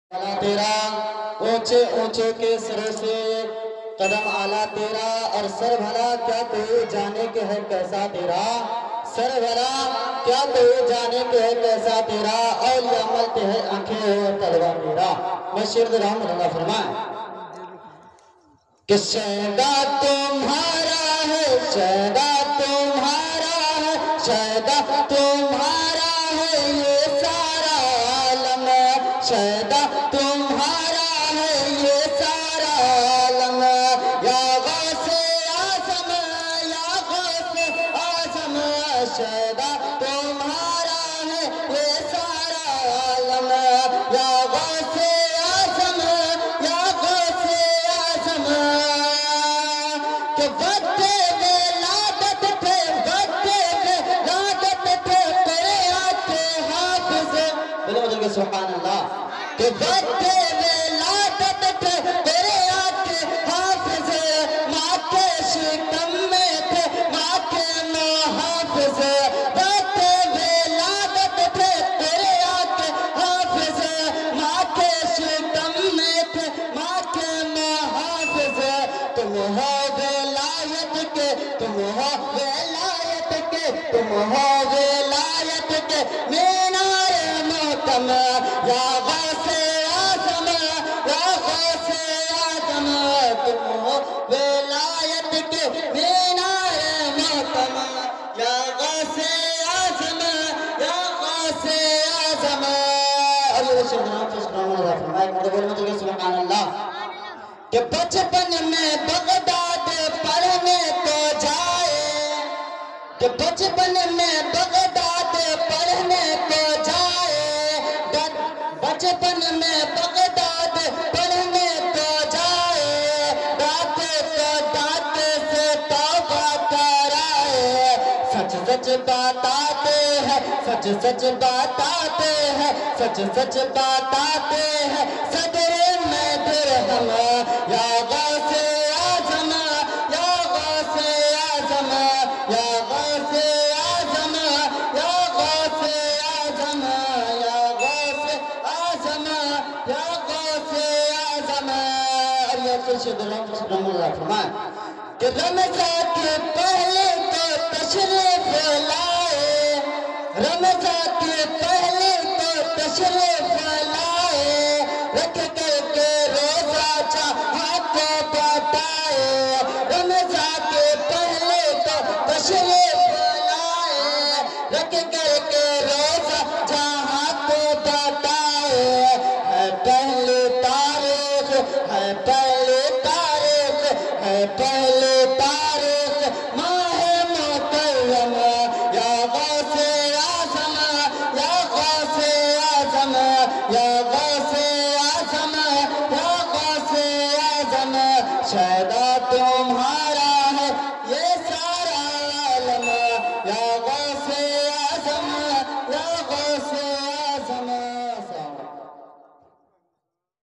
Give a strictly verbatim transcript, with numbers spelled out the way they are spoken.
تیرا اونچے اونچے کے سروں سے قدم آلہ تیرا اور سر بھلا کیا تو جانے کے ہے کیسا تیرا سر بھلا کیا تو جانے کے ہے کیسا تیرا اولیاء ملتے ہیں آنکھیں اور تلوہ تیرا مشرد رحمت اللہ فرمائے کہ شہدہ تمہارا ہے شہدہ تمہارا ہے شہدہ تمہارا ہے یہ سارا عالم شہدہ تمہارا ہے یہ سارا عالم یا غوث اعظم یا غوث اعظم شہدہ تمہارا ہے یہ سارا عالم یا غوث اعظم یا غوث اعظم کہ وقت ولادت تھے وقت ولادت تھے قرآن کے حافظ بولو مجھے کہ سبحان اللہ کہ وقت ولادت تھے قرآن کے حافظ ماں کے شکم میں تھے ماں کے محافظ وقت ولادت تھے قرآن کے حافظ ماں کے شکم میں تھے ماں کے محافظ تم ہو ولایت کے تم ہو ولایت کے تم ہو ولایت کے مینار محکم یا غوث اعظم یا غوث اعظم تم ہو ولایت کے مینار محکم یا غوث اعظم یا غوث اعظم اور یہ شہد نام سے سبحان اللہ فرمائے کہ بولنے چاہیے سبحان اللہ کہ بچپن میں بغداد پڑھنے کو جائے کہ بچپن میں بغداد پڑھنے کو جائے بچپن میں بغداد پڑھنے کو جائے دانت کو دانت سے توبہ کرائے سچ سچ بتاتے ہیں سچ سچ بتاتے ہیں سچ سچ بتاتے ہیں صدر میں درہم یا غوث اعظم یا غوث اعظم یا غوث اعظم یا غوث اعظم یا غوث اعظم یا غوث اعظم اور یہ خرشد اللہ فرمائے کہ رمضان کے پہلے تو تشریف لائے رمضان کے پہلے تو تشریف لائے رکھ کر کے روزہ جہاں کو بتائے